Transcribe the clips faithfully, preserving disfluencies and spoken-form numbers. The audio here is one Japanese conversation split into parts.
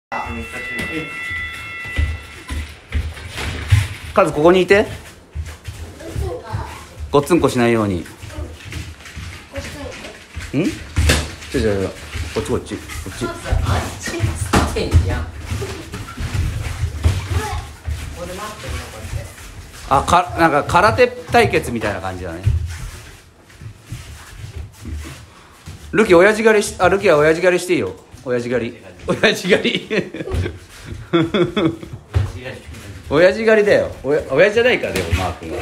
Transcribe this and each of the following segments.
カズここにいて。ごっつんこしないように。ん？ちょちょちょ、こっちこっちこっち。 あっちつってんじゃん。 あ、か、なんか空手対決みたいな感じだね。ルキ親父狩りし、あ、ルキは親父狩りしていいよ。親父狩り。親父狩り。親父狩りだよ。おや、親父じゃないか、でもマー君は。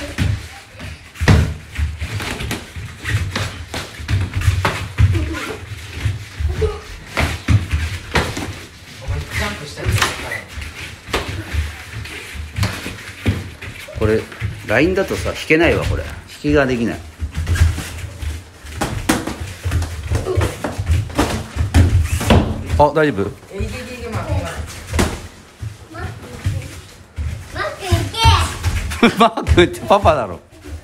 これ ライン だとさ、弾けないわ。これ弾きができない。あ、大丈夫？マー君ってパパだろ。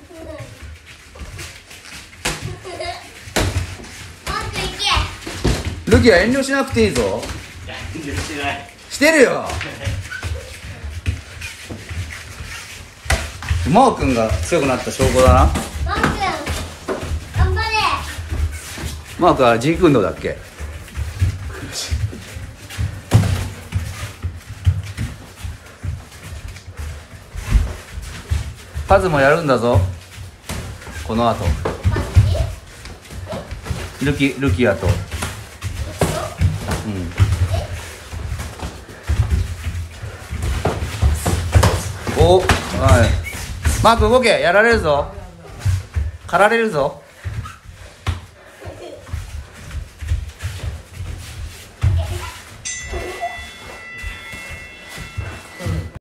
ルキは遠慮しなくていいぞ。 遠慮してない。 してるよ。マー君が強くなった証拠だな。 マー君頑張れ。 マー君は持久運動だっけ。カズもやるんだぞこの後。ルキルキアと、うん、お、はい、マー君動け。やられるぞ。狩られるぞ。